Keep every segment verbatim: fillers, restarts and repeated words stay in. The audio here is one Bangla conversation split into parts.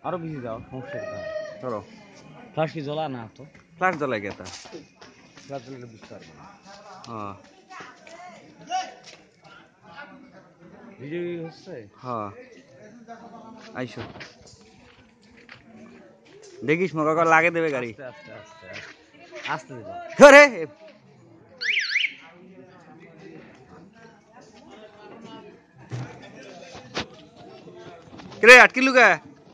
আরো বেশি যাও, সমস্যা কি? ধরো ফ্লাশ কি জ্বলা না তো? ফ্লাশ জ্বলাই গেতা। ফ্লাশ জ্বলে বুঝতে পারবো না। হ্যাঁ ভিডিও হচ্ছে? হ্যাঁ আইসো দেখিস মগা লাগে দেবে গাড়ি। আস্তে আস্তে আস্তে আস্তে দেবো। ধরে রে আটকিলু কে?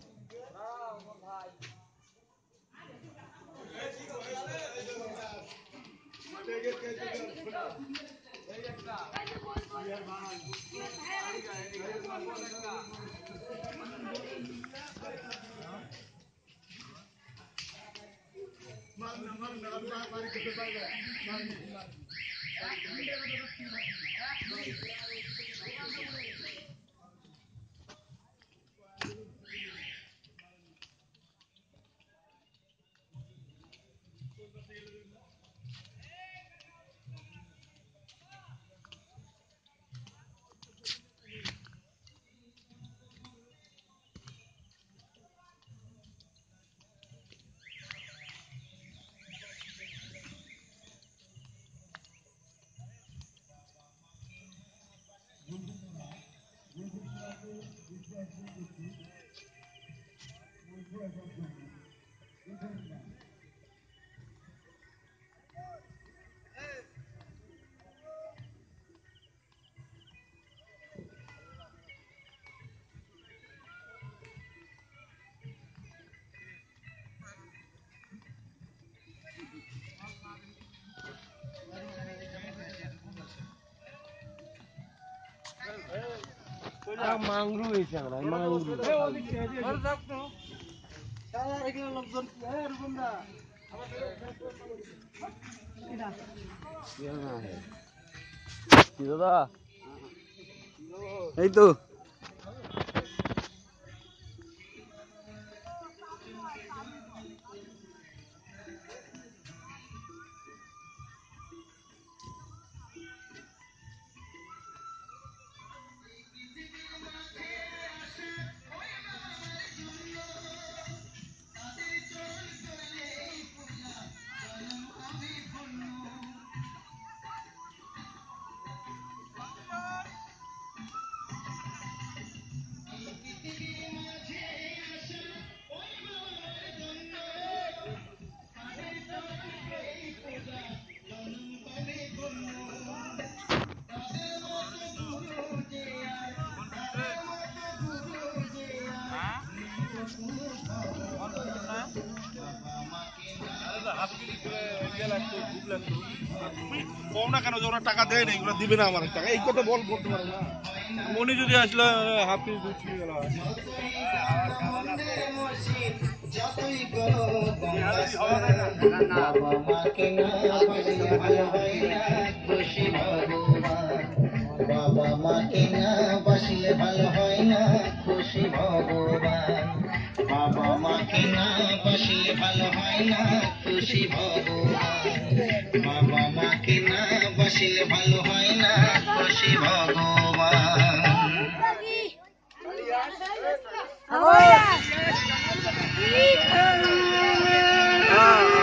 মাংরু হয়েছে আমরা মাংরু কি দাদা এই তো কম না কেন যে ওরা টাকা দেয় না, এগুলো দিবে না আমার টাকা, এই কথা বল বলতে পারে না। মনি যদি আসলে হাফ কেজি দুধ খেয়ে গেল বাবা মাকে না বাসলে ভালো হয় না খুশি ভগবান। বাবা মাকে না বাসলে ভালো হয় না খুশি ভগবান। বাবা মাকে না বাসলে ভালো হয় না খুশি ভগবান।